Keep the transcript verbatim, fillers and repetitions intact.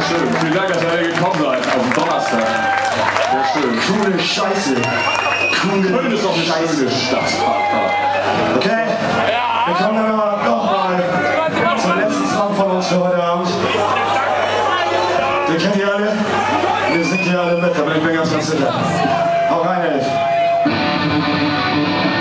schön. Vielen Dank, dass ihr alle gekommen seid auf dem Donnerstag. Sehr schön. Coole Scheiße. Coole Köln ist doch eine schöne Stadt. Okay, wir kommen dann aber nochmal zum letzten Song von uns für heute Abend. Den kennt ihr alle? Wir sind hier alle mit, da bin ich mir ganz, ganz sicher. Hau rein, Elf.